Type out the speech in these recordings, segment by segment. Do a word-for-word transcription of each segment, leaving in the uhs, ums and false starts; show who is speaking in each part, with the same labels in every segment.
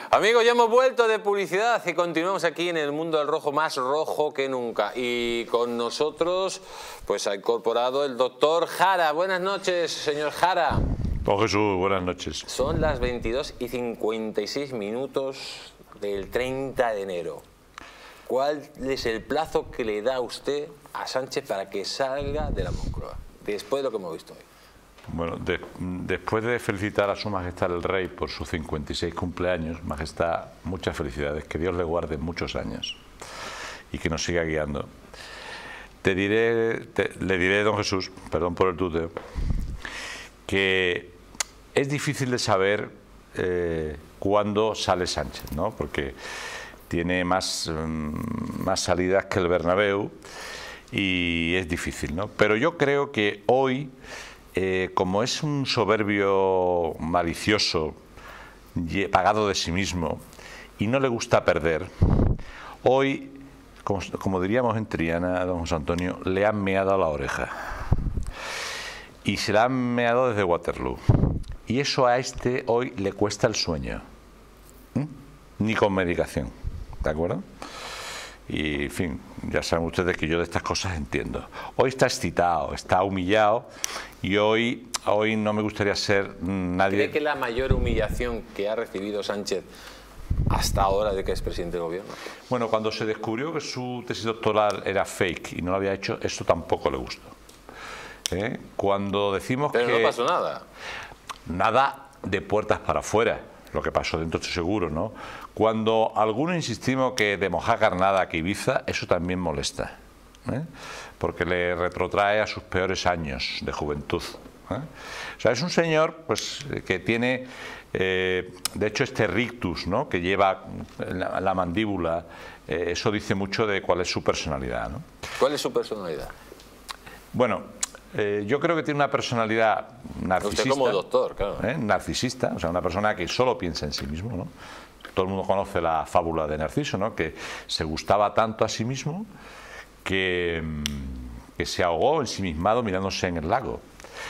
Speaker 1: Amigos, ya hemos vuelto de publicidad y continuamos aquí en el mundo del rojo, más rojo que nunca. Y con nosotros pues ha incorporado el doctor Jara. Buenas noches, señor Jara.
Speaker 2: Don Jesús, buenas noches.
Speaker 1: Son las veintidós y cincuenta y seis minutos del treinta de enero. ¿Cuál es el plazo que le da usted a Sánchez para que salga de la Moncloa, después de lo que hemos visto hoy?
Speaker 2: Bueno, de, después de felicitar a Su Majestad el Rey por sus cincuenta y seis cumpleaños, Majestad, muchas felicidades, que Dios le guarde muchos años y que nos siga guiando. Te diré, te, le diré, don Jesús, perdón por el tuteo, que es difícil de saber eh, cuándo sale Sánchez, ¿no? Porque tiene más, más salidas que el Bernabéu y es difícil, ¿no? Pero yo creo que hoy, eh, como es un soberbio malicioso, pagado de sí mismo y no le gusta perder, hoy, como, como diríamos en Triana, don José Antonio, le han meado a la oreja. Y se la han meado desde Waterloo. Y eso a este hoy le cuesta el sueño. ¿Mm? Ni con medicación. ¿De acuerdo? Y, en fin, ya saben ustedes que yo de estas cosas entiendo. Hoy está excitado, está humillado y hoy, hoy no me gustaría ser nadie...
Speaker 1: ¿Cree que la mayor humillación que ha recibido Sánchez hasta ahora de que es presidente del gobierno?
Speaker 2: Bueno, cuando se descubrió que su tesis doctoral era fake y no lo había hecho, eso tampoco le gustó. ¿Eh? Cuando decimos
Speaker 1: Pero
Speaker 2: que...
Speaker 1: no pasó nada.
Speaker 2: Nada de puertas para afuera. Lo que pasó dentro estoy seguro, ¿no? Cuando algunos insistimos que de Mojácar nada que Ibiza, eso también molesta, ¿eh? Porque le retrotrae a sus peores años de juventud, ¿eh? O sea, es un señor pues que tiene, eh, de hecho este rictus, ¿no? Que lleva la, la mandíbula, eh, eso dice mucho de cuál es su personalidad, ¿no?
Speaker 1: ¿Cuál es su personalidad?
Speaker 2: Bueno, Eh, yo creo que tiene una personalidad narcisista.
Speaker 1: Usted como doctor, claro.
Speaker 2: ¿eh? Narcisista, o sea, una persona que solo piensa en sí mismo, ¿no? Todo el mundo conoce la fábula de Narciso, ¿no? Que se gustaba tanto a sí mismo que, que se ahogó ensimismado mirándose en el lago.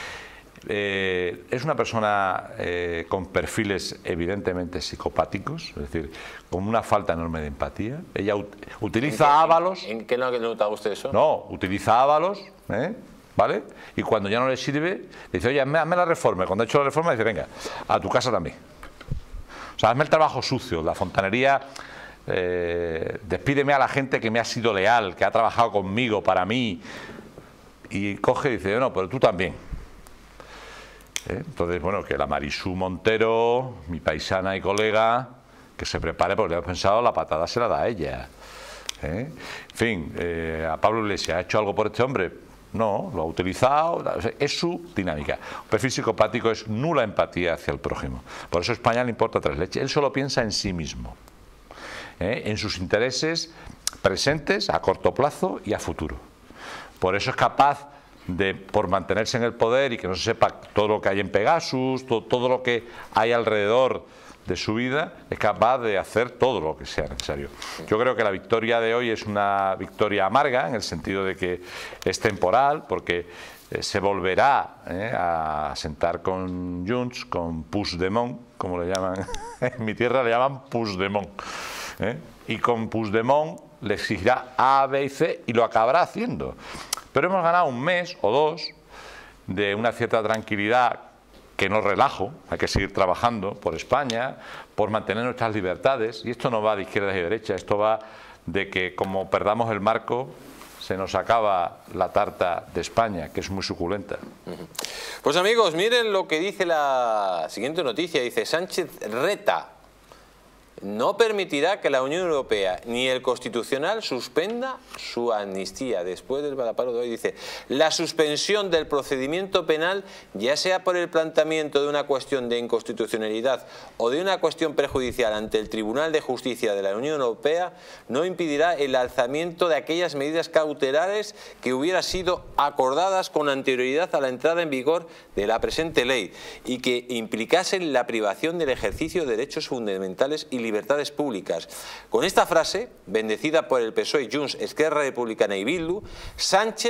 Speaker 2: Eh, es una persona eh, con perfiles evidentemente psicopáticos, es decir, con una falta enorme de empatía. Ella ut utiliza ábalos.
Speaker 1: ¿En qué no nota usted eso?
Speaker 2: No, utiliza ábalos, ¿eh? ¿Vale? Y cuando ya no le sirve, dice, oye, hazme, hazme la reforma. Y cuando ha hecho la reforma, dice, venga, a tu casa también. O sea, hazme el trabajo sucio, la fontanería, eh, despídeme a la gente que me ha sido leal, que ha trabajado conmigo, para mí. Y coge y dice, no, pero tú también. ¿Eh? Entonces, bueno, que la Marisú Montero, mi paisana y colega, que se prepare porque le hemos pensado, la patada se la da a ella. ¿Eh? En fin, eh, a Pablo Iglesias, ¿ha hecho algo por este hombre? No, lo ha utilizado, es su dinámica. Un perfil psicopático es nula empatía hacia el prójimo. Por eso a España le importa tres leches. Él solo piensa en sí mismo, ¿eh? En sus intereses presentes, a corto plazo y a futuro. Por eso es capaz de, por mantenerse en el poder y que no se sepa todo lo que hay en Pegasus, todo, todo lo que hay alrededor de su vida, es capaz de hacer todo lo que sea necesario. Yo creo que la victoria de hoy es una victoria amarga, en el sentido de que es temporal, porque eh, se volverá eh, a sentar con Junts, con Puigdemont, como le llaman, en mi tierra le llaman Puigdemont, ¿eh? Y con Puigdemont le exigirá A, B y C y lo acabará haciendo. Pero hemos ganado un mes o dos de una cierta tranquilidad, que no relajo, hay que seguir trabajando por España, por mantener nuestras libertades, y esto no va de izquierda y de derecha, esto va de que como perdamos el marco, se nos acaba la tarta de España, que es muy suculenta.
Speaker 1: Pues amigos, miren lo que dice la siguiente noticia, dice Sánchez reta, no permitirá que la Unión Europea ni el Constitucional suspenda su amnistía. Después del varapalo de hoy dice, la suspensión del procedimiento penal, ya sea por el planteamiento de una cuestión de inconstitucionalidad o de una cuestión perjudicial ante el Tribunal de Justicia de la Unión Europea, no impedirá el alzamiento de aquellas medidas cautelares que hubieran sido acordadas con anterioridad a la entrada en vigor de la presente ley y que implicasen la privación del ejercicio de derechos fundamentales y libertades públicas. Con esta frase, bendecida por el P S O E, Junts, Esquerra Republicana y Bildu, Sánchez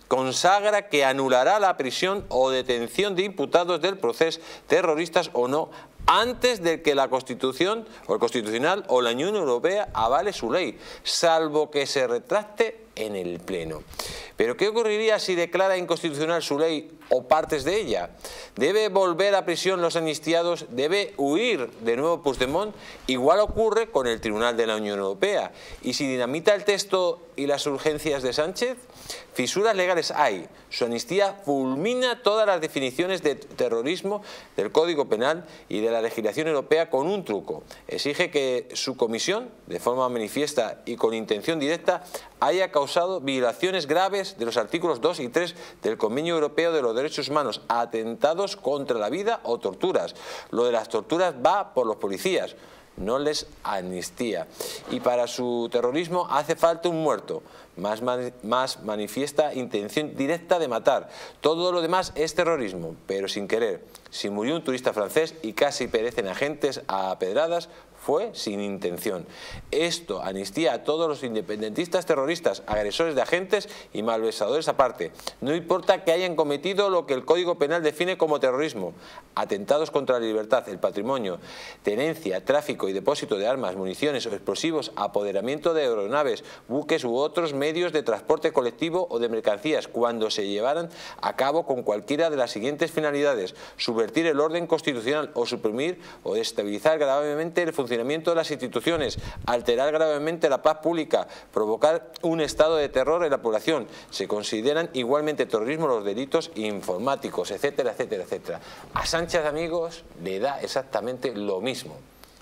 Speaker 1: consagra que anulará la prisión o detención de imputados del proceso terroristas o no, antes de que la Constitución o el Constitucional o la Unión Europea avale su ley, salvo que se retracte en el Pleno. ¿Pero qué ocurriría si declara inconstitucional su ley o partes de ella? ¿Debe volver a prisión los amnistiados? ¿Debe huir de nuevo Puigdemont? Igual ocurre con el Tribunal de la Unión Europea. ¿Y si dinamita el texto y las urgencias de Sánchez? Fisuras legales hay. Su amnistía fulmina todas las definiciones de terrorismo del Código Penal y de la legislación europea con un truco. Exige que su comisión, de forma manifiesta y con intención directa, haya causado violaciones graves de los artículos dos y tres del Convenio Europeo de los Derechos Humanos, atentados contra la vida o torturas. Lo de las torturas va por los policías, no les amnistía. Y para su terrorismo hace falta un muerto, más, man, más manifiesta intención directa de matar. Todo lo demás es terrorismo, pero sin querer. Si murió un turista francés y casi perecen agentes a pedradas, fue sin intención. Esto amnistía a todos los independentistas terroristas, agresores de agentes y malversadores aparte. No importa que hayan cometido lo que el Código Penal define como terrorismo: atentados contra la libertad, el patrimonio, tenencia, tráfico y depósito de armas, municiones o explosivos, apoderamiento de aeronaves, buques u otros medios de transporte colectivo o de mercancías, cuando se llevaran a cabo con cualquiera de las siguientes finalidades: subvertir el orden constitucional o suprimir o destabilizar gravemente el funcionamiento funcionamiento de las instituciones, alterar gravemente la paz pública, provocar un estado de terror en la población. Se consideran igualmente terrorismo los delitos informáticos, etcétera, etcétera, etcétera. A Sánchez, amigos, le da exactamente lo mismo.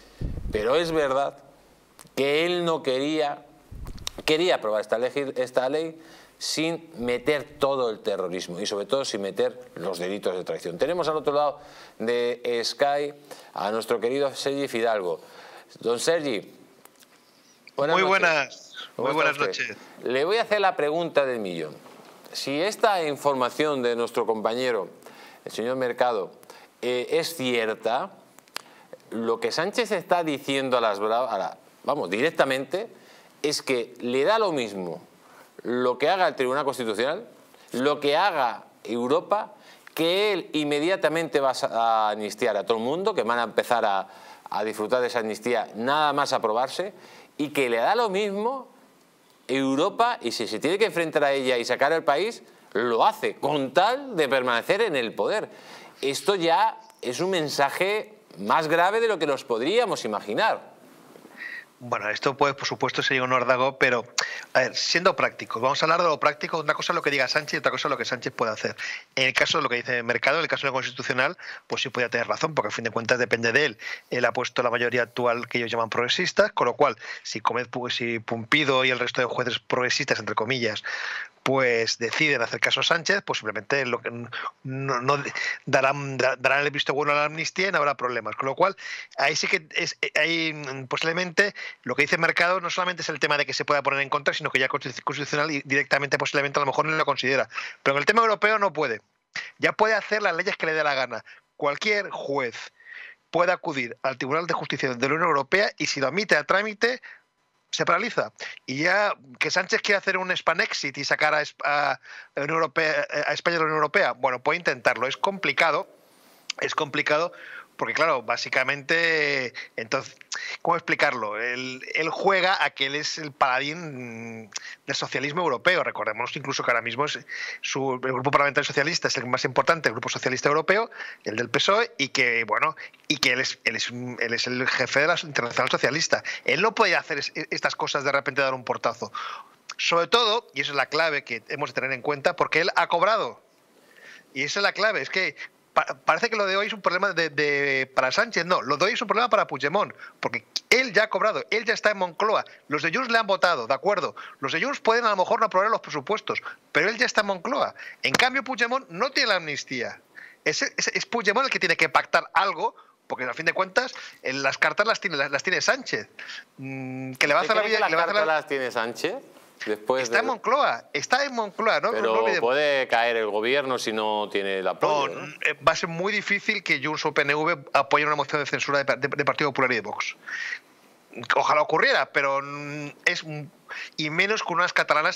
Speaker 1: Pero es verdad que él no quería, quería aprobar esta ley, esta ley sin meter todo el terrorismo y sobre todo sin meter los delitos de traición. Tenemos al otro lado de Sky a nuestro querido Sergi Fidalgo. Don Sergi, buenas
Speaker 3: muy
Speaker 1: noches.
Speaker 3: buenas, muy buenas noches.
Speaker 1: Le voy a hacer la pregunta del millón. Si esta información de nuestro compañero, el señor Mercado, eh, es cierta, lo que Sánchez está diciendo a las bravas, a la, vamos, directamente, es que le da lo mismo lo que haga el Tribunal Constitucional, lo que haga Europa, que él inmediatamente va a amnistiar a todo el mundo, que van a empezar a, a disfrutar de esa amnistía nada más aprobarse, y que le da lo mismo Europa, y si se tiene que enfrentar a ella y sacar al país, lo hace, con tal de permanecer en el poder. Esto ya es un mensaje más grave de lo que nos podríamos imaginar.
Speaker 3: Bueno, esto pues por supuesto sería un órdago, pero a ver, siendo prácticos, vamos a hablar de lo práctico. Una cosa es lo que diga Sánchez y otra cosa es lo que Sánchez puede hacer. En el caso de lo que dice el Mercado, en el caso del Constitucional, pues sí podría tener razón, porque al fin de cuentas depende de él. Él ha puesto la mayoría actual que ellos llaman progresistas, con lo cual si, Comed, si Pumpido y el resto de jueces progresistas, entre comillas, pues deciden hacer caso a Sánchez, pues simplemente lo que no, no darán, darán el visto bueno a la amnistía y no habrá problemas. Con lo cual, ahí sí que es, ahí posiblemente lo que dice el Mercado no solamente es el tema de que se pueda poner en contra, sino que ya constitucional y directamente posiblemente a lo mejor no lo considera. Pero en el tema europeo no puede. Ya puede hacer las leyes que le dé la gana. Cualquier juez puede acudir al Tribunal de Justicia de la Unión Europea y si lo admite a trámite, se paraliza. Y ya que Sánchez quiere hacer un Spanexit y sacar a, a, Unión Europea, a España de la Unión Europea, bueno, puede intentarlo. Es complicado, es complicado porque, claro, básicamente, entonces, ¿cómo explicarlo? Él, él juega a que él es el paladín del socialismo europeo. Recordemos incluso que ahora mismo es su, el grupo parlamentario socialista es el más importante, el grupo socialista europeo, el del P S O E, y que, bueno, y que él es, él es, él es el jefe de la Internacional Socialista. Él no puede hacer es, estas cosas de repente dar un portazo. Sobre todo, y esa es la clave que hemos de tener en cuenta, porque él ha cobrado. Y esa es la clave, es que parece que lo de hoy es un problema de, de, para Sánchez. No, lo de hoy es un problema para Puigdemont, porque él ya ha cobrado, él ya está en Moncloa. Los de Junts le han votado, de acuerdo. Los de Junts pueden a lo mejor no aprobar los presupuestos, pero él ya está en Moncloa. En cambio, Puigdemont no tiene la amnistía. Es, es, es Puigdemont el que tiene que pactar algo, porque a fin de cuentas las cartas las tiene, las, las tiene Sánchez. Mm, que le va a hacer la vida.
Speaker 1: ¿Las
Speaker 3: le va a
Speaker 1: cartas
Speaker 3: hacer la...
Speaker 1: las tiene Sánchez? Después
Speaker 3: está
Speaker 1: de...
Speaker 3: en Moncloa, está en Moncloa, ¿no?
Speaker 1: Pero
Speaker 3: no, no
Speaker 1: puede caer el gobierno si no tiene el apoyo,
Speaker 3: no,
Speaker 1: ¿no?
Speaker 3: Va a ser muy difícil que Junts o P N V apoyen una moción de censura de, de, de Partido Popular y de Vox. Ojalá ocurriera, pero es y menos con unas catalanas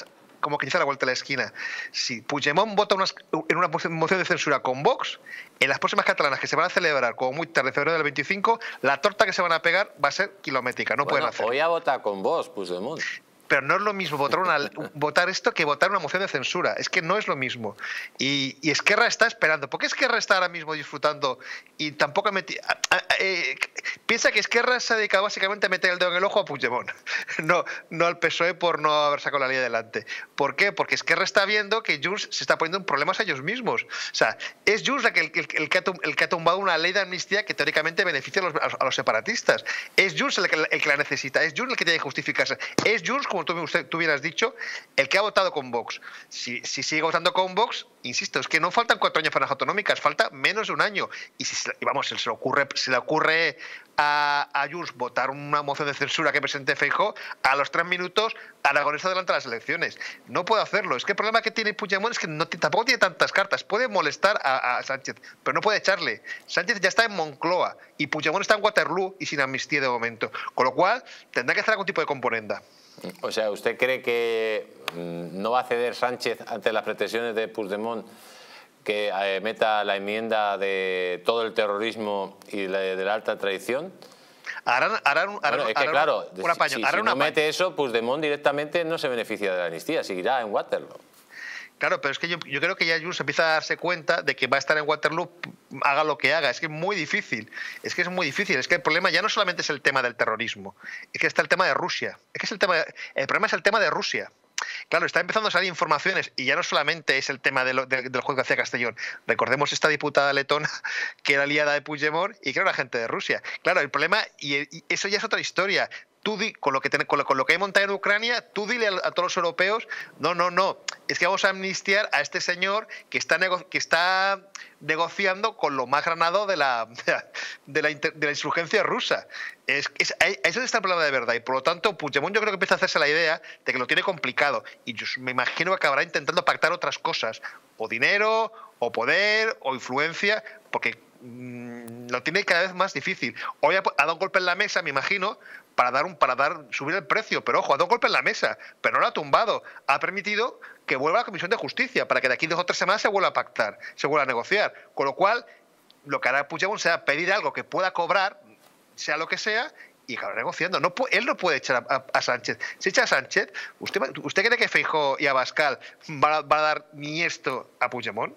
Speaker 3: como que dice a la vuelta de la esquina. Si Puigdemont vota unas, en una moción de censura con Vox, en las próximas catalanas que se van a celebrar como muy tarde, febrero del veinticinco, la torta que se van a pegar va a ser kilométrica, no
Speaker 1: bueno,
Speaker 3: pueden hacer.
Speaker 1: Hoy a votar con vos, Puigdemont.
Speaker 3: Pero no es lo mismo votar, una, votar esto que votar una moción de censura. Es que no es lo mismo. Y, y Esquerra está esperando. ¿Por qué Esquerra está ahora mismo disfrutando y tampoco ha metido... Eh, piensa que Esquerra se ha dedicado básicamente a meter el dedo en el ojo a Puigdemont, no, no al P S O E por no haber sacado la ley adelante. ¿Por qué? Porque Esquerra está viendo que Junts se está poniendo en problemas a ellos mismos. O sea, es Junts el, el, el, que ha, el que ha tumbado una ley de amnistía que teóricamente beneficia a los, a los separatistas. Es Junts el que, el que la necesita. Es Junts el que tiene que justificarse. Es Junts, como tú, usted, tú hubieras dicho, el que ha votado con Vox. Si, si sigue votando con Vox, insisto, es que no faltan cuatro años para las autonómicas, falta menos de un año. Y si y vamos, se le ocurre, se le ocurre a, a Junts votar una moción de censura que presente Feijóo, a los tres minutos Aragonés adelanta las elecciones. No puede hacerlo. Es que el problema que tiene Puigdemont es que no, tampoco tiene tantas cartas. Puede molestar a, a Sánchez, pero no puede echarle. Sánchez ya está en Moncloa y Puigdemont está en Waterloo y sin amnistía de momento. Con lo cual, tendrá que hacer algún tipo de componenda.
Speaker 1: O sea, ¿usted cree que no va a ceder Sánchez ante las pretensiones de Puigdemont que eh, meta la enmienda de todo el terrorismo y la de, de la alta traición?
Speaker 3: Harán, harán, harán,
Speaker 1: bueno, es que
Speaker 3: harán
Speaker 1: claro,
Speaker 3: un apaño,
Speaker 1: si, si,
Speaker 3: harán
Speaker 1: si
Speaker 3: un
Speaker 1: no
Speaker 3: apaño.
Speaker 1: mete eso, Puigdemont directamente no se beneficia de la amnistía, seguirá en Waterloo.
Speaker 3: Claro, pero es que yo, yo creo que ya Junts empieza a darse cuenta de que va a estar en Waterloo, haga lo que haga. Es que es muy difícil. Es que es muy difícil. Es que el problema ya no solamente es el tema del terrorismo, es que está el tema de Rusia. Es que es el tema. El problema es el tema de Rusia. Claro, está empezando a salir informaciones y ya no solamente es el tema de lo, de, del juez García Castellón. Recordemos esta diputada letona que era aliada de Puigdemont y que era una agente de Rusia. Claro, el problema, y, y eso ya es otra historia. Tú di, con, lo que ten, con, lo, con lo que hay montado en Ucrania, tú dile a, a todos los europeos, no, no, no, es que vamos a amnistiar a este señor que está, nego, que está negociando con lo más granado de la, de la, de la insurgencia rusa. Es, es, ahí es donde está el problema de verdad y por lo tanto Puigdemont yo creo que empieza a hacerse la idea de que lo tiene complicado y yo me imagino que acabará intentando pactar otras cosas, o dinero, o poder, o influencia, porque mmm, lo tiene cada vez más difícil. Hoy ha, ha dado un golpe en la mesa, me imagino, para dar un para dar subir el precio, pero ojo, ha dado un golpe en la mesa, pero no lo ha tumbado, ha permitido que vuelva a la Comisión de Justicia para que de aquí dos o tres semanas se vuelva a pactar, se vuelva a negociar, con lo cual lo que hará Puigdemont será pedir algo que pueda cobrar, sea lo que sea, y acabar negociando. No, él no puede echar a, a, a Sánchez. Si echa a Sánchez, ¿usted, usted cree que Feijóo y Abascal van a, van a dar ni esto a Puigdemont?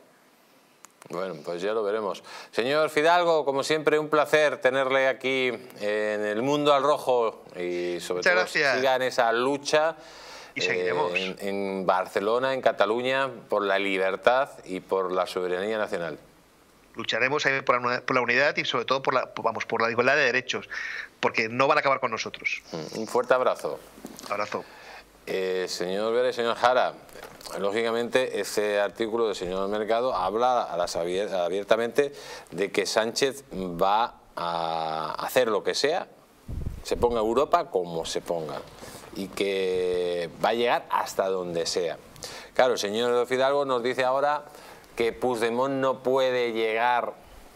Speaker 1: Bueno, pues ya lo veremos. Señor Fidalgo, como siempre, un placer tenerle aquí en el Mundo al Rojo y sobre
Speaker 3: Muchas
Speaker 1: todo
Speaker 3: gracias.
Speaker 1: siga en esa lucha
Speaker 3: y seguiremos.
Speaker 1: Eh, en, en Barcelona, en Cataluña, por la libertad y por la soberanía nacional.
Speaker 3: Lucharemos ahí por la, por la unidad y sobre todo por la, vamos, por la igualdad de derechos, porque no van a acabar con nosotros.
Speaker 1: Un fuerte abrazo.
Speaker 3: Abrazo.
Speaker 1: Eh, señor Vera y señor Jara, lógicamente ese artículo del señor Mercado habla a las abier abiertamente de que Sánchez va a hacer lo que sea, se ponga Europa como se ponga, y que va a llegar hasta donde sea. Claro, el señor Fidalgo nos dice ahora que Puigdemont no puede llegar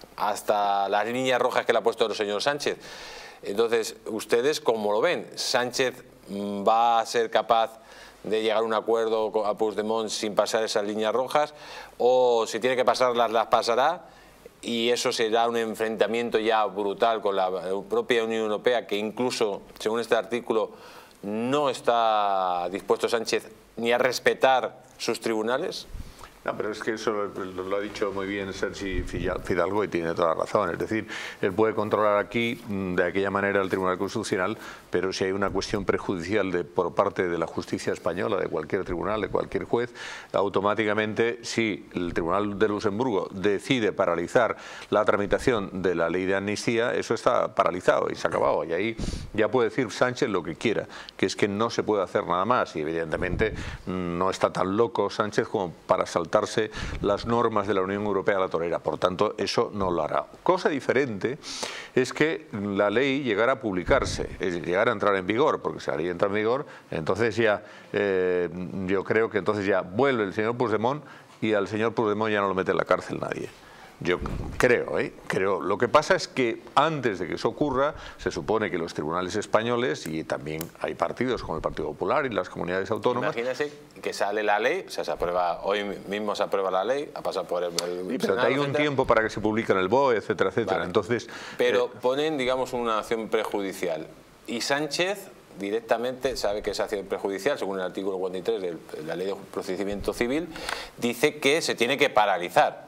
Speaker 1: hasta las líneas rojas que le ha puesto el señor Sánchez. Entonces, ¿ustedes cómo lo ven? ¿Sánchez va a ser capaz de llegar a un acuerdo a Puigdemont sin pasar esas líneas rojas? ¿O si tiene que pasarlas, las pasará? Y eso será un enfrentamiento ya brutal con la propia Unión Europea, que incluso, según este artículo, no está dispuesto Sánchez ni a respetar sus tribunales.
Speaker 4: No, pero es que eso lo, lo ha dicho muy bien Sergi Fidalgo y tiene toda la razón. Es decir, él puede controlar aquí de aquella manera el Tribunal Constitucional, pero si hay una cuestión prejudicial de, por parte de la justicia española, de cualquier tribunal, de cualquier juez, automáticamente si el Tribunal de Luxemburgo decide paralizar la tramitación de la ley de amnistía, eso está paralizado y se ha acabado. Y ahí ya puede decir Sánchez lo que quiera, que es que no se puede hacer nada más y evidentemente no está tan loco Sánchez como para saltar las normas de la Unión Europea a la torera, por tanto eso no lo hará. Cosa diferente es que la ley llegara a publicarse, es decir, llegara a entrar en vigor, porque si la ley entra en vigor, entonces ya eh, yo creo que entonces ya vuelve el señor Puigdemont y al señor Puigdemont ya no lo mete en la cárcel nadie. Yo creo, ¿eh? creo. Lo que pasa es que antes de que eso ocurra, se supone que los tribunales españoles, y también hay partidos como el Partido Popular y las comunidades autónomas...
Speaker 1: Imagínese que sale la ley, o sea, se aprueba, hoy mismo se aprueba la ley, ha pasado por el, el
Speaker 4: sí, pero
Speaker 1: Senado,
Speaker 4: hay un
Speaker 1: etcétera.
Speaker 4: tiempo para que se publique en el B O E, etcétera, etcétera.
Speaker 1: Vale.
Speaker 4: Entonces,
Speaker 1: pero
Speaker 4: eh,
Speaker 1: ponen, digamos, una acción prejudicial. Y Sánchez directamente sabe que esa acción prejudicial, según el artículo cuarenta y tres de la Ley de Procedimiento Civil, dice que se tiene que paralizar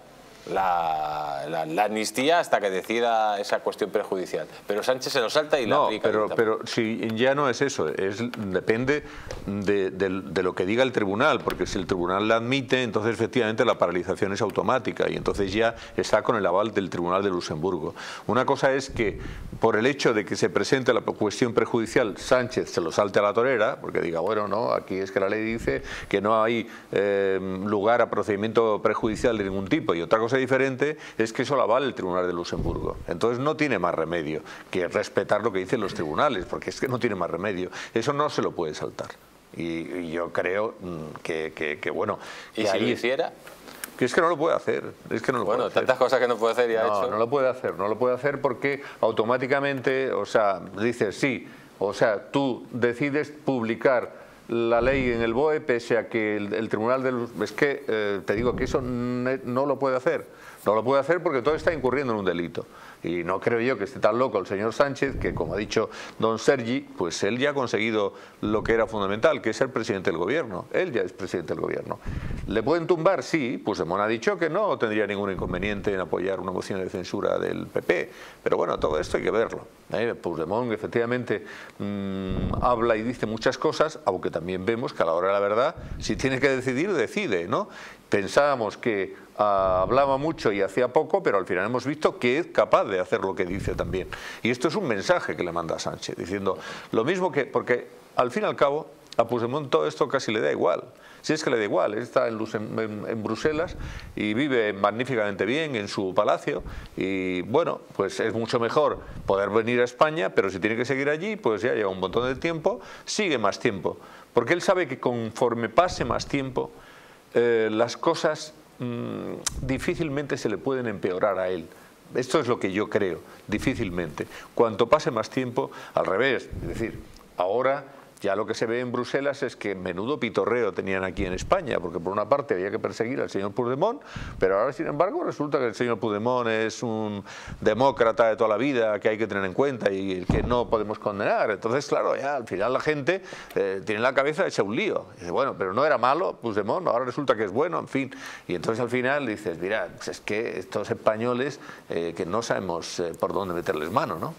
Speaker 1: La, la, la amnistía hasta que decida esa cuestión prejudicial, pero Sánchez se lo salta y la
Speaker 4: no,
Speaker 1: aplica.
Speaker 4: pero, pero si ya no es eso, es, depende de, de, de lo que diga el tribunal, porque si el tribunal la admite, entonces efectivamente la paralización es automática y entonces ya está con el aval del Tribunal de Luxemburgo. Una cosa es que por el hecho de que se presente la cuestión prejudicial, Sánchez se lo salte a la torera, porque diga, bueno, no, aquí es que la ley dice que no hay eh, lugar a procedimiento prejudicial de ningún tipo, y otra cosa diferente es que eso lo avala el Tribunal de Luxemburgo. Entonces no tiene más remedio que respetar lo que dicen los tribunales, porque es que no tiene más remedio. Eso no se lo puede saltar. Y, y yo creo que, que, que bueno...
Speaker 1: ¿Y
Speaker 4: que
Speaker 1: si
Speaker 4: ahí,
Speaker 1: lo hiciera?
Speaker 4: Que es que no lo puede hacer. Es que no lo
Speaker 1: bueno,
Speaker 4: puede hacer.
Speaker 1: tantas cosas que no puede hacer y ha
Speaker 4: no,
Speaker 1: hecho.
Speaker 4: No lo puede hacer, no lo puede hacer porque automáticamente, o sea, dices sí, o sea, tú decides publicar la ley en el B O E pese a que el, el Tribunal de... Es que eh, te digo que eso no lo puede hacer. No lo puede hacer porque todo está incurriendo en un delito. Y no creo yo que esté tan loco el señor Sánchez, que como ha dicho don Sergi, pues él ya ha conseguido lo que era fundamental, que es ser presidente del gobierno. Él ya es presidente del gobierno. ¿Le pueden tumbar? Sí. Puigdemont ha dicho que no tendría ningún inconveniente en apoyar una moción de censura del P P. Pero bueno, todo esto hay que verlo. ¿eh? Puigdemont efectivamente mmm, habla y dice muchas cosas, aunque también vemos que a la hora de la verdad, si tiene que decidir, decide, ¿no? Pensábamos que uh, hablaba mucho y hacía poco, pero al final hemos visto que es capaz de hacer lo que dice también. Y esto es un mensaje que le manda a Sánchez, diciendo lo mismo que... Porque al fin y al cabo, a Puigdemont todo esto casi le da igual. Si es que le da igual, él está en, en, en Bruselas y vive magníficamente bien en su palacio y bueno, pues es mucho mejor poder venir a España, pero si tiene que seguir allí, pues ya lleva un montón de tiempo, sigue más tiempo. Porque él sabe que conforme pase más tiempo, Eh, las cosas mmm, difícilmente se le pueden empeorar a él. Esto es lo que yo creo, difícilmente. Cuanto pase más tiempo, al revés. Es decir, ahora ya lo que se ve en Bruselas es que menudo pitorreo tenían aquí en España, porque por una parte había que perseguir al señor Puigdemont, pero ahora sin embargo resulta que el señor Puigdemont es un demócrata de toda la vida que hay que tener en cuenta y el que no podemos condenar. Entonces, claro, ya al final la gente eh, tiene la cabeza hecha un lío. Y dice, bueno, pero no era malo Puigdemont, ahora resulta que es bueno, en fin. Y entonces al final dices, mira, pues es que estos españoles eh, que no sabemos eh, por dónde meterles mano, ¿no?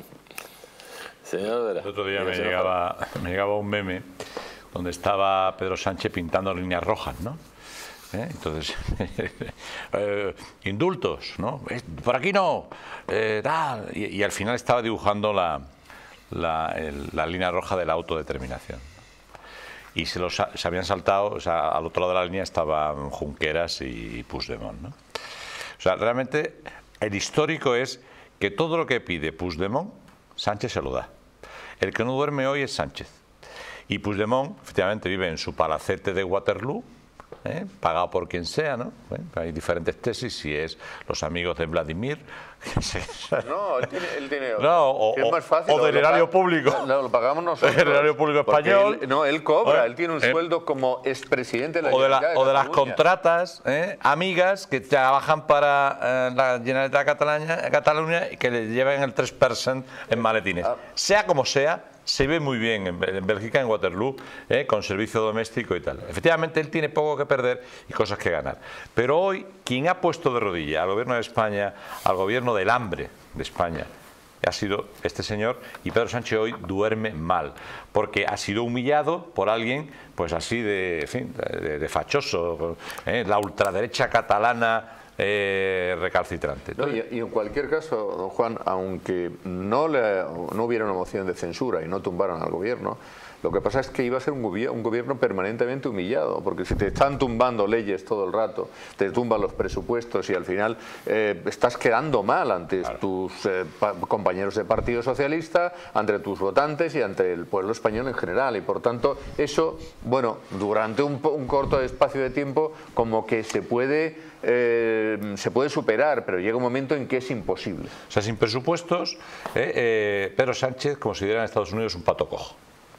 Speaker 1: Señor
Speaker 2: El otro día me llegaba, me llegaba un meme donde estaba Pedro Sánchez pintando líneas rojas, ¿no? ¿Eh? Entonces, eh, indultos, ¿no? Por aquí no, eh, tal. Y, y al final estaba dibujando la, la, el, la línea roja de la autodeterminación. Y se, los, se habían saltado, o sea, al otro lado de la línea estaban Junqueras y Puigdemont, ¿no? O sea, realmente el histórico es que todo lo que pide Puigdemont, Sánchez se lo da. El que no duerme hoy es Sánchez. Y Puigdemont, efectivamente, vive en su palacete de Waterloo, ¿eh? pagado por quien sea, ¿no? Bueno, hay diferentes tesis, si es los amigos de Vladimir.
Speaker 4: No, él tiene, él tiene
Speaker 2: no, o,
Speaker 4: es más fácil,
Speaker 2: o del erario público.
Speaker 4: No, lo pagamos nosotros.
Speaker 2: El erario público español.
Speaker 4: Él, no, él cobra,
Speaker 2: ¿eh?
Speaker 4: él tiene un
Speaker 2: ¿eh?
Speaker 4: sueldo como expresidente de la
Speaker 2: O de, la,
Speaker 4: de
Speaker 2: o de las
Speaker 4: Cataluña.
Speaker 2: contratas, ¿eh? amigas que trabajan para eh, la Generalitat de Cataluña, Cataluña y que le llevan el tres por ciento en maletines.
Speaker 4: Ah.
Speaker 2: Sea como sea, se ve muy bien en, en Bélgica, en Waterloo, ¿eh? con servicio doméstico y tal. Efectivamente, él tiene poco que perder y cosas que ganar. Pero hoy, quien ha puesto de rodilla al gobierno de España, al gobierno del hambre de España, ha sido este señor, y Pedro Sánchez hoy duerme mal, porque ha sido humillado por alguien pues así de, en fin, de, de fachoso, ¿eh? la ultraderecha catalana eh, recalcitrante.
Speaker 4: No, y, y en cualquier caso, don Juan, aunque no, le, no hubiera una moción de censura y no tumbaran al gobierno, lo que pasa es que iba a ser un, gobi un gobierno permanentemente humillado, porque si te están tumbando leyes todo el rato, te tumban los presupuestos y al final eh, estás quedando mal ante claro. tus eh, compañeros de Partido Socialista, ante tus votantes y ante el pueblo español en general. Y por tanto, eso, bueno, durante un, un corto espacio de tiempo, como que se puede eh, se puede superar, pero llega un momento en que es imposible.
Speaker 2: O sea, sin presupuestos, eh, eh, Pedro Sánchez considera en Estados Unidos un pato cojo.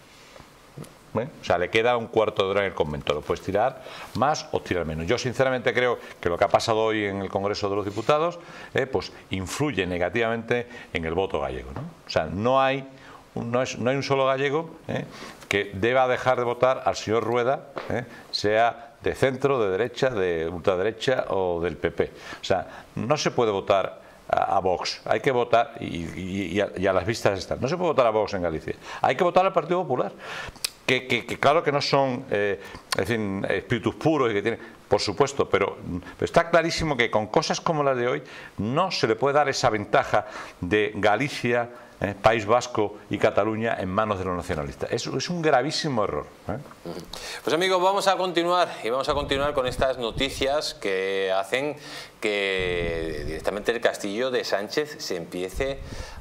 Speaker 2: ¿Eh? O sea, le queda un cuarto de hora en el convento. Lo puedes tirar más o tirar menos. Yo sinceramente creo que lo que ha pasado hoy en el Congreso de los Diputados eh, pues influye negativamente en el voto gallego, ¿no? O sea, no hay, no es, no hay un solo gallego eh, que deba dejar de votar al señor Rueda, eh, sea de centro, de derecha, de ultraderecha o del P P. O sea, no se puede votar a, a Vox, hay que votar, y, y, y, a, y a las vistas están, no se puede votar a Vox en Galicia, hay que votar al Partido Popular. Que, que, que claro que no son eh, es decir, espíritus puros y que tienen, por supuesto, pero, pero está clarísimo que con cosas como las de hoy no se le puede dar esa ventaja de Galicia, eh, País Vasco y Cataluña en manos de los nacionalistas. Eso es un gravísimo error, ¿eh?
Speaker 1: Pues amigos, vamos a continuar y vamos a continuar con estas noticias que hacen que directamente el castillo de Sánchez se empiece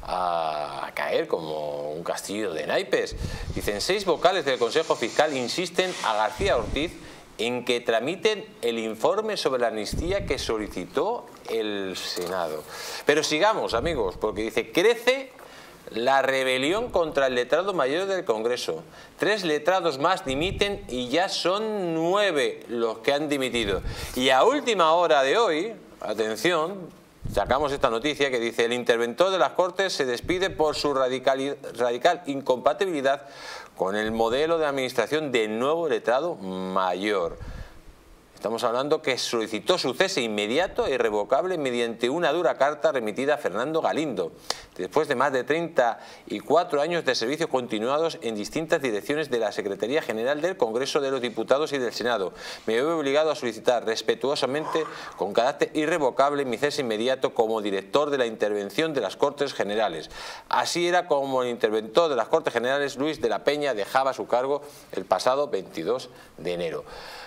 Speaker 1: a caer como un castillo de naipes. Dicen, seis vocales del Consejo Fiscal insisten a García Ortiz en que tramiten el informe sobre la amnistía que solicitó el Senado. Pero sigamos, amigos, porque dice, crece la rebelión contra el letrado mayor del Congreso. Tres letrados más dimiten y ya son nueve los que han dimitido. Y a última hora de hoy, atención, sacamos esta noticia que dice, el interventor de las Cortes se despide por su radical, radical incompatibilidad con el modelo de administración del nuevo letrado mayor. Estamos hablando que solicitó su cese inmediato e irrevocable mediante una dura carta remitida a Fernando Galindo, después de más de treinta y cuatro años de servicios continuados en distintas direcciones de la Secretaría General del Congreso de los Diputados y del Senado. Me veo obligado a solicitar respetuosamente, con carácter irrevocable, mi cese inmediato como director de la intervención de las Cortes Generales. Así era como el interventor de las Cortes Generales, Luis de la Peña, dejaba su cargo el pasado veintidós de enero.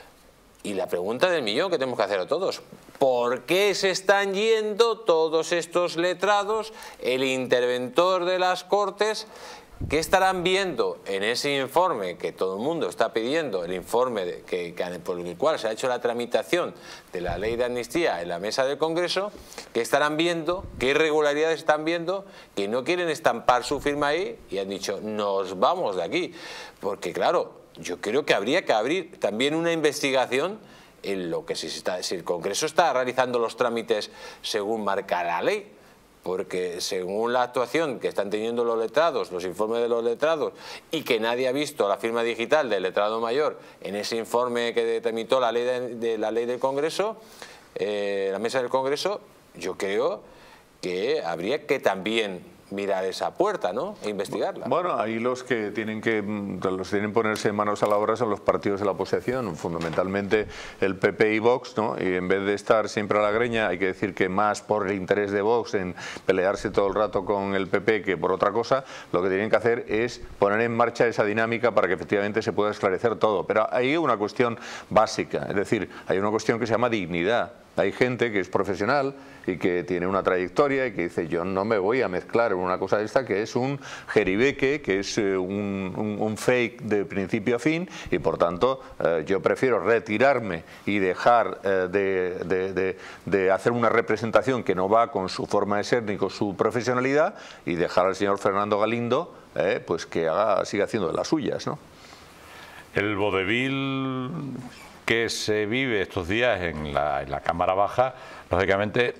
Speaker 1: Y la pregunta del millón que tenemos que hacer a todos, ¿por qué se están yendo todos estos letrados, el interventor de las Cortes? ¿Qué estarán viendo en ese informe que todo el mundo está pidiendo, el informe de, que, que, por el cual se ha hecho la tramitación de la ley de amnistía en la mesa del Congreso? ¿Qué estarán viendo? ¿Qué irregularidades están viendo? Que no quieren estampar su firma ahí y han dicho, nos vamos de aquí. Porque claro, yo creo que habría que abrir también una investigación en lo que si, está, si el Congreso está realizando los trámites según marca la ley, porque según la actuación que están teniendo los letrados, los informes de los letrados, y que nadie ha visto la firma digital del letrado mayor en ese informe que tramitó la ley de, de la ley del Congreso, eh, la mesa del Congreso, yo creo que habría que también mirar esa puerta, ¿no? E investigarla.
Speaker 4: Bueno, ahí los que tienen que los tienen que ponerse manos a la obra son los partidos de la oposición, fundamentalmente el P P y Vox, ¿no? Y en vez de estar siempre a la greña, hay que decir que más por el interés de Vox en pelearse todo el rato con el P P que por otra cosa, lo que tienen que hacer es poner en marcha esa dinámica para que efectivamente se pueda esclarecer todo. Pero hay una cuestión básica, es decir, hay una cuestión que se llama dignidad. Hay gente que es profesional y que tiene una trayectoria y que dice, yo no me voy a mezclar en una cosa de esta que es un jeribeque, que es eh, un, un, un fake de principio a fin, y por tanto eh, yo prefiero retirarme y dejar eh, de, de, de, de hacer una representación que no va con su forma de ser ni con su profesionalidad, y dejar al señor Fernando Galindo eh, pues que haga, siga haciendo de las suyas, ¿no?
Speaker 2: El vodevil que se vive estos días en la, en la Cámara Baja, lógicamente,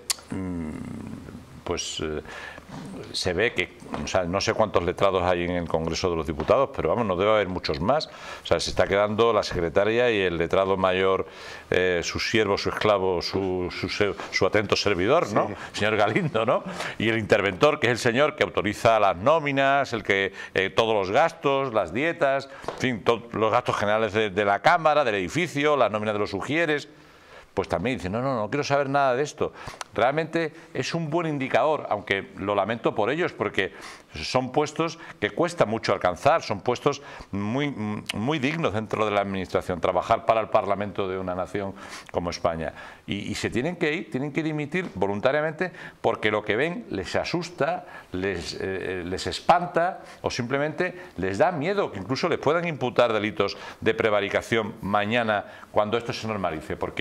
Speaker 2: pues eh, se ve que, o sea, no sé cuántos letrados hay en el Congreso de los Diputados, pero vamos, no debe haber muchos más. O sea, se está quedando la secretaria y el letrado mayor, eh, su siervo, su esclavo, su, su, su atento servidor, ¿no? Sí. Señor Galindo, ¿no? Y el interventor, que es el señor que autoriza las nóminas, el que eh, todos los gastos, las dietas, en fin, todos los gastos generales de, de la Cámara, del edificio, las nóminas de los sugieres. Pues también dice, no, no, no quiero saber nada de esto. Realmente es un buen indicador, aunque lo lamento por ellos, porque son puestos que cuesta mucho alcanzar, son puestos muy, muy dignos dentro de la administración, trabajar para el Parlamento de una nación como España. Y, y se tienen que ir, tienen que dimitir voluntariamente porque lo que ven les asusta, les, eh, les espanta o simplemente les da miedo que incluso les puedan imputar delitos de prevaricación mañana cuando esto se normalice, porque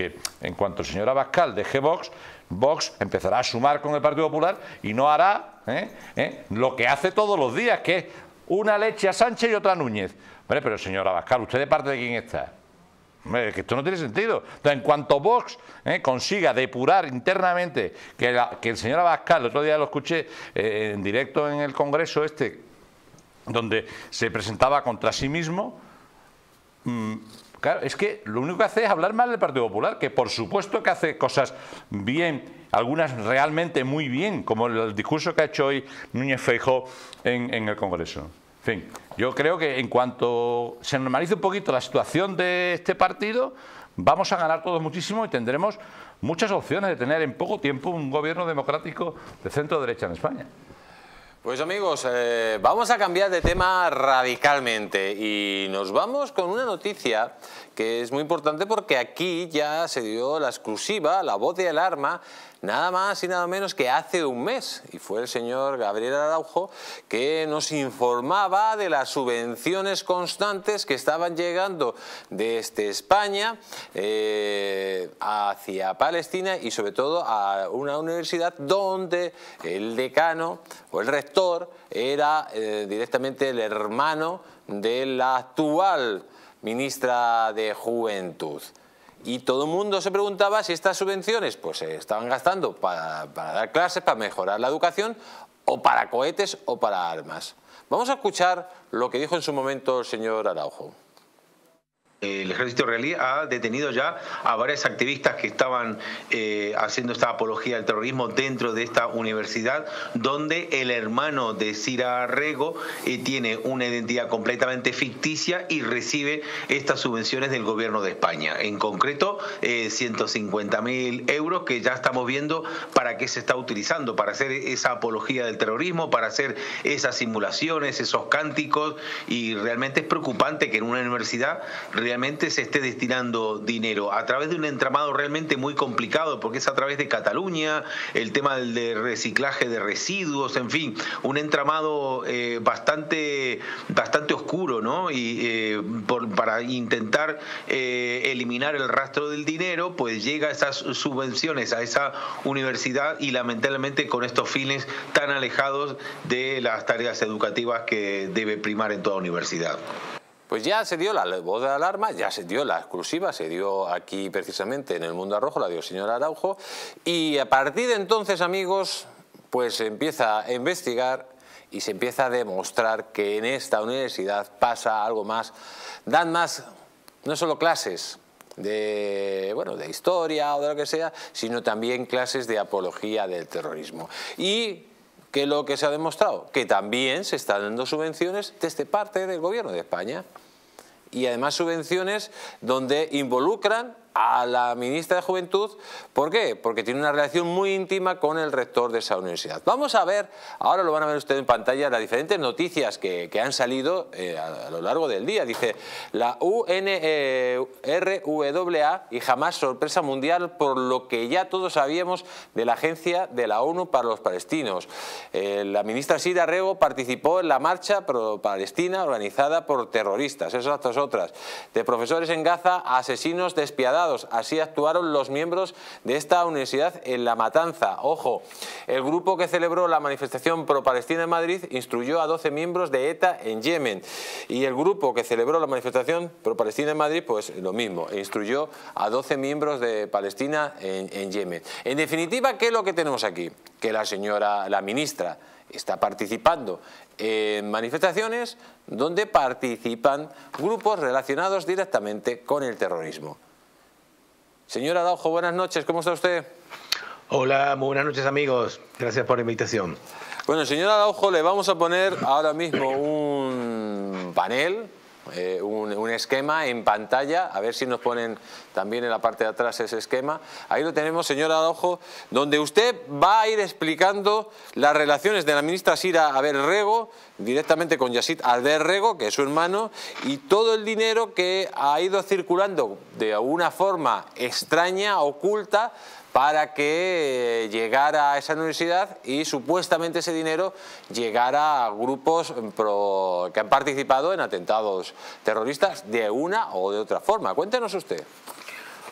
Speaker 2: en cuanto el señor Abascal deje Vox, Vox empezará a sumar con el Partido Popular y no hará ¿eh? ¿Eh? lo que hace todos los días, que es una leche a Sánchez y otra a Núñez. Hombre, pero señor Abascal, ¿usted de parte de quién está? Hombre, que esto no tiene sentido. Entonces, en cuanto Vox ¿eh? consiga depurar internamente, que, la, que el señor Abascal, el otro día lo escuché eh, en directo en el Congreso este, donde se presentaba contra sí mismo, mmm, claro, es que lo único que hace es hablar mal del Partido Popular, que por supuesto que hace cosas bien, algunas realmente muy bien, como el discurso que ha hecho hoy Núñez Feijóo en, en el Congreso. En fin, yo creo que en cuanto se normalice un poquito la situación de este partido, vamos a ganar todos muchísimo y tendremos muchas opciones de tener en poco tiempo un gobierno democrático de centro-derecha en España.
Speaker 1: Pues amigos, eh, vamos a cambiar de tema radicalmente y nos vamos con una noticia que es muy importante porque aquí ya se dio la exclusiva, la voz de alarma, nada más y nada menos que hace un mes, y fue el señor Gabriel Araujo que nos informaba de las subvenciones constantes que estaban llegando desde España eh, hacia Palestina y sobre todo a una universidad donde el decano o el rector era eh, directamente el hermano de la actual ministra de Juventud. Y todo el mundo se preguntaba si estas subvenciones pues se estaban gastando para, para dar clases, para mejorar la educación, o para cohetes o para armas. Vamos a escuchar lo que dijo en su momento el señor Araujo.
Speaker 5: El ejército israelí ha detenido ya a varios activistas que estaban eh, haciendo esta apología del terrorismo dentro de esta universidad, donde el hermano de Cira Rego eh, tiene una identidad completamente ficticia y recibe estas subvenciones del gobierno de España. En concreto, eh, ciento cincuenta mil euros que ya estamos viendo para qué se está utilizando, para hacer esa apología del terrorismo, para hacer esas simulaciones, esos cánticos, y realmente es preocupante que en una universidad realmente realmente se esté destinando dinero a través de un entramado realmente muy complicado, porque es a través de Cataluña, el tema del de reciclaje de residuos, en fin, un entramado eh, bastante, bastante oscuro, ¿no? Y eh, por, para intentar eh, eliminar el rastro del dinero, pues llega esas subvenciones a esa universidad y lamentablemente con estos fines tan alejados de las tareas educativas que debe primar en toda universidad.
Speaker 1: Pues ya se dio la voz de alarma, ya se dio la exclusiva, se dio aquí precisamente en El Mundo Rojo, la dio el señor Araujo, y a partir de entonces, amigos, pues se empieza a investigar y se empieza a demostrar que en esta universidad pasa algo más, dan más, no solo clases de, bueno, de historia o de lo que sea, sino también clases de apología del terrorismo. Y ¿qué es lo que se ha demostrado? Que también se están dando subvenciones desde parte del gobierno de España. Y además subvenciones donde involucran a la ministra de Juventud. ¿Por qué? Porque tiene una relación muy íntima con el rector de esa universidad. Vamos a ver, ahora lo van a ver ustedes en pantalla, las diferentes noticias que, que han salido eh, a, a lo largo del día. Dice, la U N R W A y jamás sorpresa mundial por lo que ya todos sabíamos de la Agencia de la ONU para los Palestinos. Eh, la ministra Cira Rego participó en la marcha pro-palestina organizada por terroristas, esas dos otras. De profesores en Gaza a asesinos despiadados. Así actuaron los miembros de esta universidad en La Matanza. Ojo, el grupo que celebró la manifestación pro-palestina en Madrid instruyó a doce miembros de ETA en Yemen. Y el grupo que celebró la manifestación pro-palestina en Madrid, pues lo mismo, instruyó a doce miembros de Palestina en, en Yemen. En definitiva, ¿qué es lo que tenemos aquí? Que la señora, la ministra, está participando en manifestaciones donde participan grupos relacionados directamente con el terrorismo. Señor Araujo, buenas noches, ¿cómo está usted?
Speaker 5: Hola, muy buenas noches amigos, gracias por la invitación.
Speaker 1: Bueno, señor Araujo, le vamos a poner ahora mismo un panel, eh, un, un esquema en pantalla, a ver si nos ponen también en la parte de atrás ese esquema. Ahí lo tenemos, señor Araujo, donde usted va a ir explicando las relaciones de la ministra Cira Rego directamente con Yassid Al-Rego, que es su hermano, y todo el dinero que ha ido circulando de una forma extraña, oculta, para que llegara a esa universidad y supuestamente ese dinero llegara a grupos pro, que han participado en atentados terroristas de una o de otra forma. Cuéntenos usted.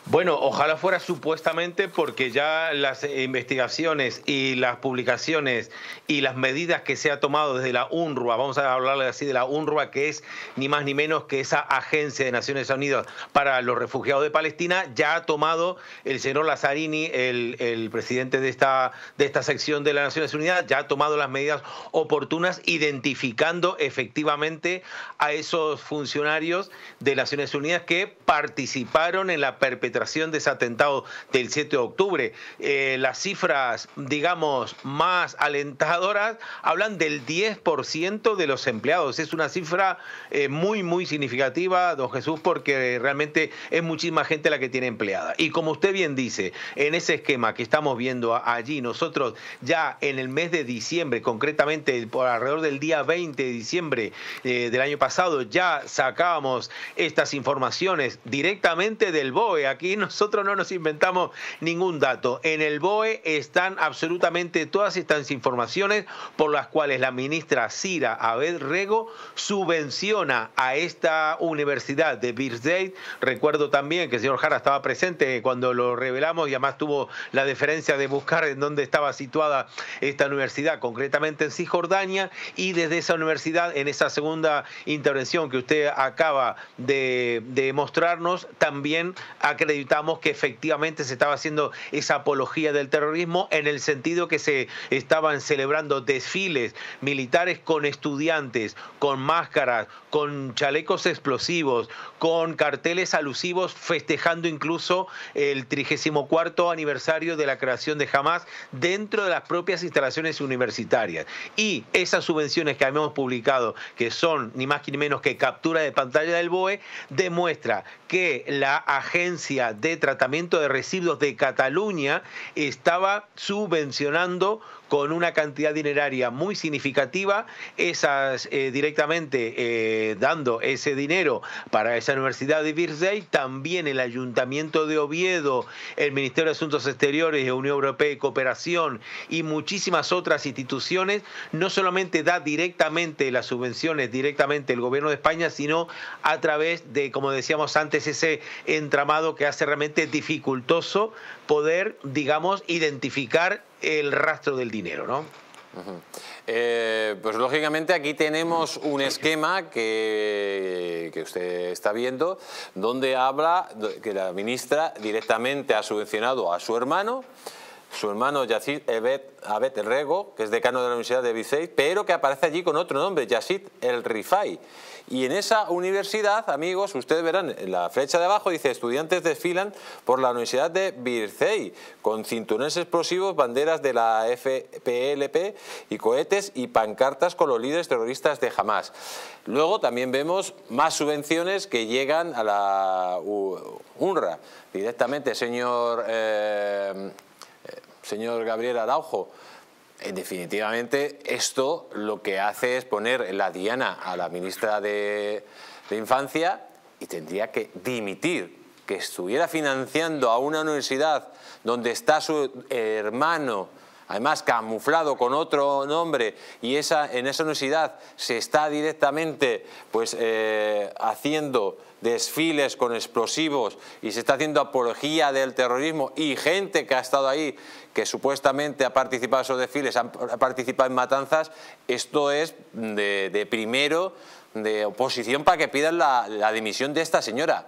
Speaker 5: Bueno, ojalá fuera supuestamente, porque ya las investigaciones y las publicaciones y las medidas que se ha tomado desde la UNRWA, vamos a hablarle así de la UNRWA, que es ni más ni menos que esa agencia de Naciones Unidas para los refugiados de Palestina, ya ha tomado el señor Lazzarini, el, el presidente de esta, de esta sección de las Naciones Unidas, ya ha tomado las medidas oportunas, identificando efectivamente a esos funcionarios de Naciones Unidas que participaron en la perpetración de ese atentado del siete de octubre. Eh, las cifras, digamos, más alentadoras hablan del diez por ciento de los empleados. Es una cifra eh, muy, muy significativa, don Jesús, porque realmente es muchísima gente la que tiene empleada. Y como usted bien dice, en ese esquema que estamos viendo allí, nosotros ya en el mes de diciembre, concretamente por alrededor del día veinte de diciembre eh, del año pasado, ya sacábamos estas informaciones directamente del B O E. Aquí nosotros no nos inventamos ningún dato. En el B O E están absolutamente todas estas informaciones por las cuales la ministra Cira Abed Rego subvenciona a esta universidad de Birzeit. Recuerdo también que el señor Jara estaba presente cuando lo revelamos y además tuvo la deferencia de buscar en dónde estaba situada esta universidad, concretamente en Cisjordania, y desde esa universidad, en esa segunda intervención que usted acaba de, de mostrarnos, también acreditamos que efectivamente se estaba haciendo esa apología del terrorismo, en el sentido que se estaban celebrando desfiles militares con estudiantes, con máscaras, con chalecos explosivos, con carteles alusivos, festejando incluso el trigésimo cuarto aniversario de la creación de Hamás dentro de las propias instalaciones universitarias. Y esas subvenciones que habíamos publicado, que son ni más ni menos que captura de pantalla del B O E, demuestra que la Agencia de Tratamiento de Residuos de Cataluña estaba subvencionando con una cantidad dineraria muy significativa, esas eh, directamente eh, dando ese dinero para esa Universidad de Birzeit. También el Ayuntamiento de Oviedo, el Ministerio de Asuntos Exteriores de Unión Europea y Cooperación y muchísimas otras instituciones, no solamente da directamente las subvenciones, directamente el Gobierno de España, sino a través de, como decíamos antes, ese entramado que hace realmente dificultoso poder, digamos, identificar el rastro del dinero, ¿no?
Speaker 1: Uh-huh. eh, pues lógicamente aquí tenemos un esquema que, que usted está viendo, donde habla que la ministra directamente ha subvencionado a su hermano, su hermano Yacid Abed Rego, que es decano de la Universidad de Birzeit, pero que aparece allí con otro nombre, Yacid El Rifai. Y en esa universidad, amigos, ustedes verán en la flecha de abajo, dice: estudiantes desfilan por la Universidad de Birzeit con cinturones explosivos, banderas de la F P L P y cohetes y pancartas con los líderes terroristas de Hamás. Luego también vemos más subvenciones que llegan a la UNRWA. Directamente, señor, eh, señor Gabriel Araujo, definitivamente esto lo que hace es poner la diana a la ministra de, de Infancia, y tendría que dimitir. Que estuviera financiando a una universidad donde está su hermano, además camuflado con otro nombre, y esa, en esa universidad se está directamente pues, eh, haciendo desfiles con explosivos y se está haciendo apología del terrorismo, y gente que ha estado ahí, que supuestamente ha participado en esos desfiles, ha participado en matanzas. Esto es de, de primero de oposición para que pidan la, la dimisión de esta señora.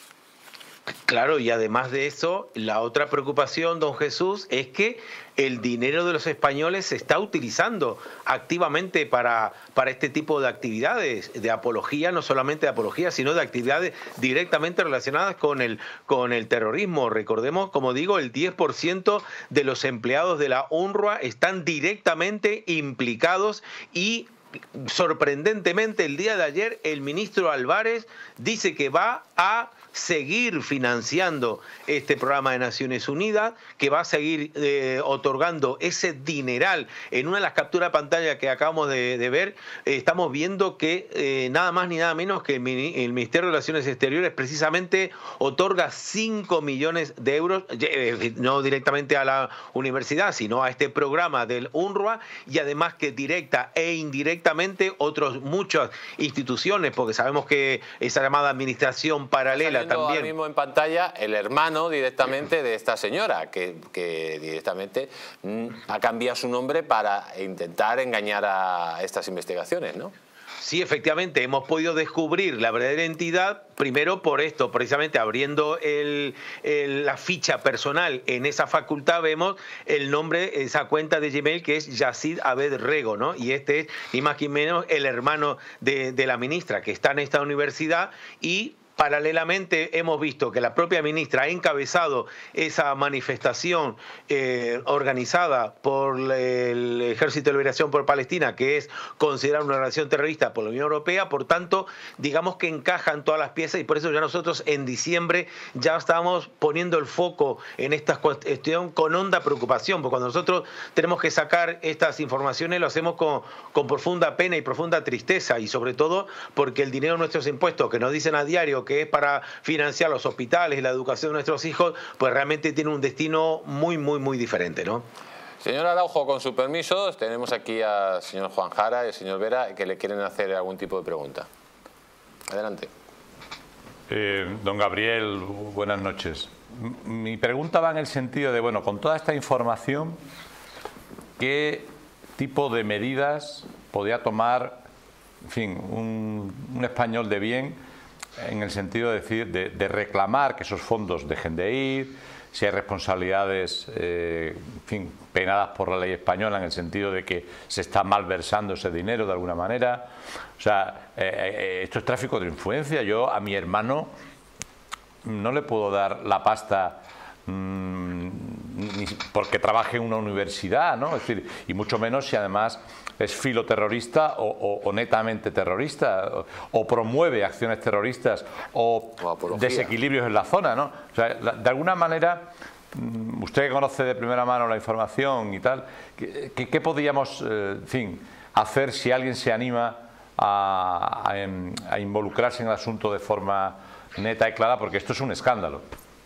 Speaker 5: Claro, y además de eso, la otra preocupación, don Jesús, es que el dinero de los españoles se está utilizando activamente para, para este tipo de actividades de apología, no solamente de apología, sino de actividades directamente relacionadas con el, con el terrorismo. Recordemos, como digo, el diez por ciento de los empleados de la UNRWA están directamente implicados, y sorprendentemente el día de ayer el ministro Álvarez dice que va a seguir financiando este programa de Naciones Unidas, que va a seguir eh, otorgando ese dineral. En una de las capturas de pantalla que acabamos de, de ver, eh, estamos viendo que eh, nada más ni nada menos que el, el Ministerio de Relaciones Exteriores precisamente otorga cinco millones de euros, eh, no directamente a la universidad, sino a este programa del UNRWA, y además que directa e indirecta directamente otros muchas instituciones, porque sabemos que esa llamada administración paralela
Speaker 1: también.
Speaker 5: también.
Speaker 1: Ahora mismo en pantalla el hermano directamente de esta señora, que, que directamente mm, ha cambiado su nombre para intentar engañar a estas investigaciones, ¿no?
Speaker 5: Sí, efectivamente, hemos podido descubrir la verdadera identidad, primero por esto, precisamente abriendo el, el, la ficha personal en esa facultad, vemos el nombre, esa cuenta de Gmail que es Yacid Abed Rego, ¿no? Y este es ni más ni menos el hermano de, de la ministra que está en esta universidad. Y paralelamente hemos visto que la propia ministra ha encabezado esa manifestación eh, organizada por el Ejército de Liberación por Palestina, que es considerada una organización terrorista por la Unión Europea. Por tanto, digamos que encajan todas las piezas y por eso ya nosotros en diciembre ya estábamos poniendo el foco en esta cuestión con honda preocupación, porque cuando nosotros tenemos que sacar estas informaciones lo hacemos con, con profunda pena y profunda tristeza, y sobre todo porque el dinero de nuestros impuestos que nos dicen a diario que es para financiar los hospitales y la educación de nuestros hijos, pues realmente tiene un destino muy, muy, muy diferente, ¿no?
Speaker 1: Señor Araujo, con su permiso, tenemos aquí al señor Juan Jara y al señor Vera que le quieren hacer algún tipo de pregunta. Adelante.
Speaker 2: Eh, don Gabriel, buenas noches. Mi pregunta va en el sentido de, bueno, con toda esta información, ¿qué tipo de medidas podía tomar, en fin, un, un español de bien, en el sentido de decir, de, de reclamar que esos fondos dejen de ir, si hay responsabilidades, eh, en fin, penadas por la ley española, en el sentido de que se está malversando ese dinero de alguna manera? O sea, eh, eh, esto es tráfico de influencia. Yo a mi hermano no le puedo dar la pasta mmm, ni porque trabaje en una universidad, ¿no? Es decir, y mucho menos si además es filoterrorista o, o, o netamente terrorista, o, o promueve acciones terroristas o, o desequilibrios en la zona, ¿no? O sea, la, de alguna manera, usted que conoce de primera mano la información y tal, ¿qué, qué podríamos, eh, en fin, hacer si alguien se anima a, a, a involucrarse en el asunto de forma neta y clara? Porque esto es un escándalo.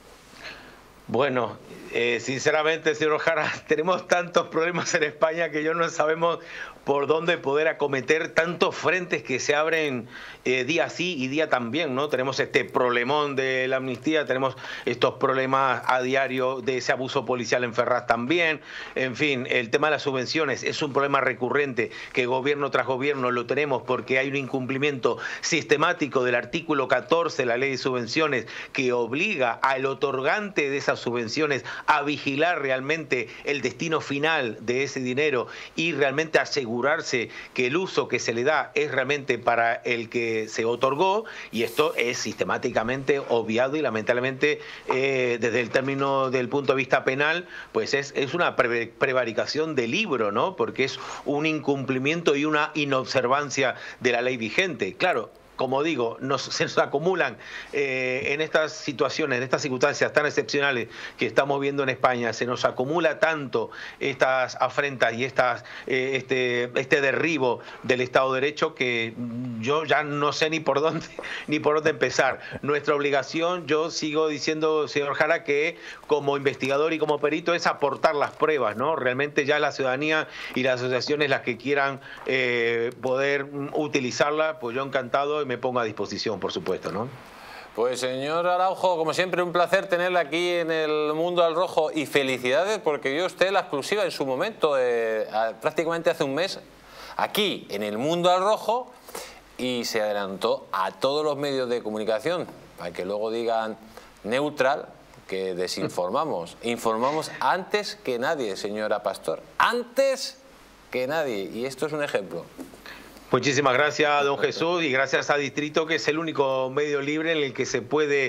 Speaker 5: Bueno, eh, sinceramente, señor Jara, tenemos tantos problemas en España que yo no sabemos por dónde poder acometer tantos frentes que se abren eh, día sí y día también, ¿no? Tenemos este problemón de la amnistía, tenemos estos problemas a diario de ese abuso policial en Ferraz también. En fin, el tema de las subvenciones es un problema recurrente que gobierno tras gobierno lo tenemos porque hay un incumplimiento sistemático del artículo catorce de la ley de subvenciones que obliga al otorgante de esas subvenciones a vigilar realmente el destino final de ese dinero y realmente asegurar que el uso que se le da es realmente para el que se otorgó, y esto es sistemáticamente obviado y lamentablemente eh, desde el término del punto de vista penal pues es, es una pre prevaricación de libro, ¿no? Porque es un incumplimiento y una inobservancia de la ley vigente. Claro, como digo, nos, se nos acumulan eh, en estas situaciones, en estas circunstancias tan excepcionales que estamos viendo en España, se nos acumula tanto estas afrentas y estas, eh, este, este derribo del Estado de Derecho que yo ya no sé ni por dónde ni por dónde empezar. Nuestra obligación, yo sigo diciendo, señor Jara, que como investigador y como perito es aportar las pruebas, ¿no? Realmente ya la ciudadanía y las asociaciones las que quieran eh, poder utilizarla, pues yo encantado y me pongo a disposición, por supuesto, ¿no?
Speaker 1: Pues señor Araujo, como siempre un placer tenerla aquí en el Mundo al Rojo y felicidades porque dio usted la exclusiva en su momento, eh, prácticamente hace un mes, aquí en el Mundo al Rojo, y se adelantó a todos los medios de comunicación para que luego digan neutral, que desinformamos. Informamos antes que nadie, señora Pastor, antes que nadie, y esto es un ejemplo.
Speaker 5: Muchísimas gracias, don Jesús, y gracias a Distrito, que es el único medio libre en el que se puede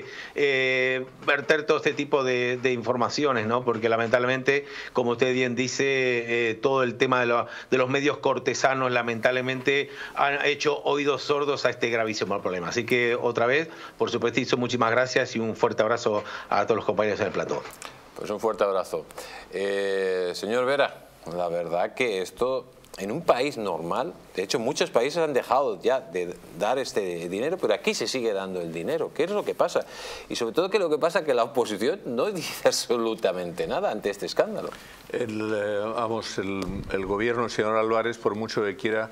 Speaker 5: eh, verter todo este tipo de, de informaciones, ¿no? Porque lamentablemente, como usted bien dice, eh, todo el tema de, lo, de los medios cortesanos lamentablemente han hecho oídos sordos a este gravísimo problema. Así que otra vez, por supuesto, muchísimas gracias y un fuerte abrazo a todos los compañeros en el plató.
Speaker 1: Pues un fuerte abrazo. Eh, señor Vera, la verdad que esto en un país normal, de hecho muchos países han dejado ya de dar este dinero, pero aquí se sigue dando el dinero. ¿Qué es lo que pasa? Y sobre todo, ¿qué es lo que pasa? Que la oposición no dice absolutamente nada ante este escándalo. El,
Speaker 4: eh, vamos, el, el gobierno, señor Álvarez, por mucho que quiera,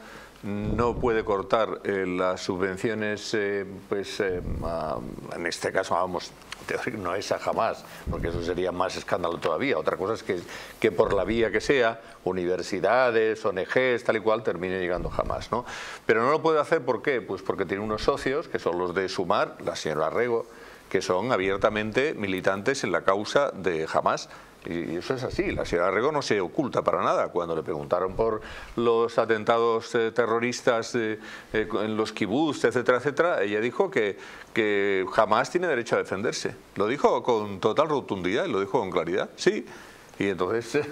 Speaker 4: no puede cortar eh, las subvenciones, eh, pues eh, a, en este caso, vamos, no es a Hamás, porque eso sería más escándalo todavía. Otra cosa es que, que por la vía que sea, universidades, O N Ges, tal y cual, termine llegando Hamás, ¿no? Pero no lo puede hacer, ¿por qué? Pues porque tiene unos socios, que son los de Sumar, la señora Rego, que son abiertamente militantes en la causa de Hamás. Y eso es así, la señora Rego no se oculta para nada. Cuando le preguntaron por los atentados eh, terroristas eh, eh, en los kibutz, etcétera, etcétera, ella dijo que, que Hamás tiene derecho a defenderse. Lo dijo con total rotundidad y lo dijo con claridad, sí. Y entonces,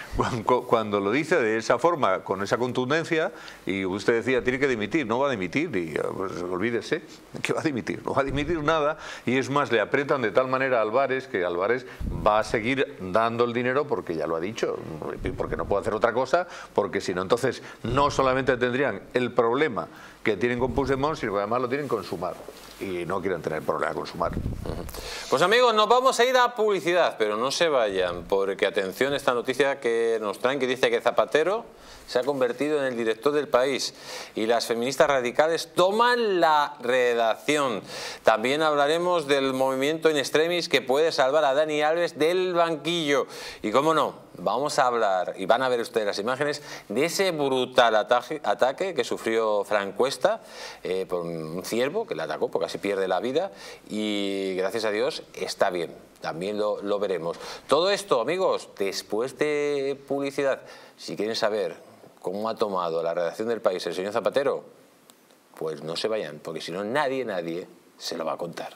Speaker 4: cuando lo dice de esa forma, con esa contundencia, y usted decía, tiene que dimitir, no va a dimitir, y pues, olvídese, que va a dimitir, no va a dimitir nada, y es más, le aprietan de tal manera a Álvarez, que Álvarez va a seguir dando el dinero, porque ya lo ha dicho, porque no puede hacer otra cosa, porque si no, entonces, no solamente tendrían el problema que tienen con Puigdemont, sino que además lo tienen con Sumar. Y no quieren tener problema con Sumar.
Speaker 1: Pues amigos, nos vamos a ir a publicidad, pero no se vayan, porque atención a esta noticia que nos traen, que dice que Zapatero se ha convertido en el director del País y las feministas radicales toman la redacción. También hablaremos del movimiento in extremis que puede salvar a Dani Alves del banquillo. Y cómo no, vamos a hablar, y van a ver ustedes las imágenes, de ese brutal ataque, ataque que sufrió Fran Cuesta eh, por un ciervo que le atacó, porque casi pierde la vida, y gracias a Dios está bien. También lo, lo veremos. Todo esto, amigos, después de publicidad. Si quieren saber cómo ha tomado la redacción del País el señor Zapatero, pues no se vayan, porque si no, nadie, nadie se lo va a contar.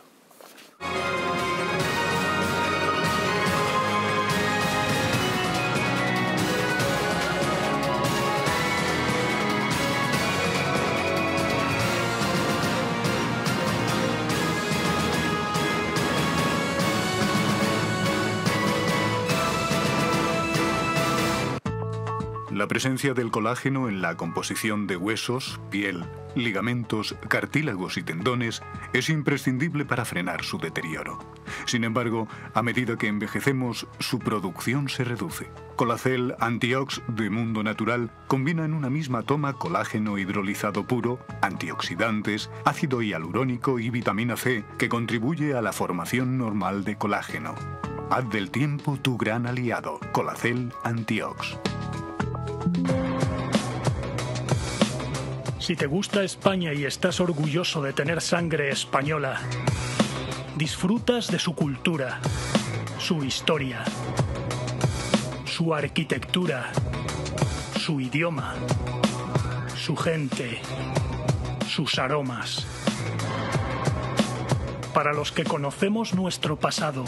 Speaker 6: La presencia del colágeno en la composición de huesos, piel, ligamentos, cartílagos y tendones es imprescindible para frenar su deterioro. Sin embargo, a medida que envejecemos, su producción se reduce. Colacel Antiox de Mundo Natural combina en una misma toma colágeno hidrolizado puro, antioxidantes, ácido hialurónico y vitamina C, que contribuye a la formación normal de colágeno. Haz del tiempo tu gran aliado. Colacel Antiox.
Speaker 7: Si te gusta España y estás orgulloso de tener sangre española, disfrutas de su cultura, su historia, su arquitectura, su idioma, su gente, sus aromas. Para los que conocemos nuestro pasado,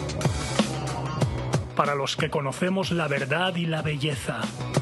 Speaker 7: para los que conocemos la verdad y la belleza,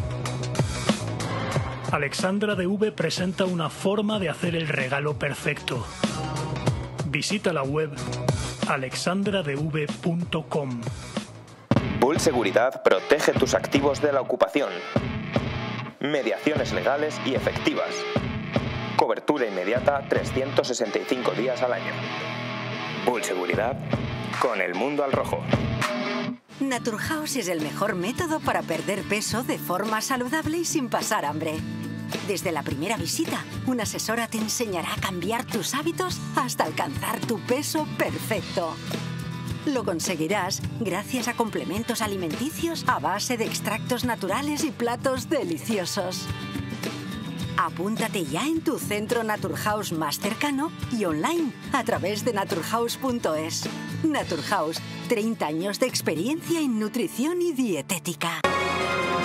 Speaker 7: Alexandra de V presenta una forma de hacer el regalo perfecto. Visita la web alexandra d v punto com.
Speaker 8: Bull Seguridad protege tus activos de la ocupación. Mediaciones legales y efectivas. Cobertura inmediata trescientos sesenta y cinco días al año. Bull Seguridad con el mundo al rojo.
Speaker 9: Naturhaus es el mejor método para perder peso de forma saludable y sin pasar hambre. Desde la primera visita, una asesora te enseñará a cambiar tus hábitos hasta alcanzar tu peso perfecto. Lo conseguirás gracias a complementos alimenticios a base de extractos naturales y platos deliciosos. Apúntate ya en tu centro Naturhaus más cercano y online a través de naturhaus punto es. Naturhaus, treinta años de experiencia en nutrición y dietética.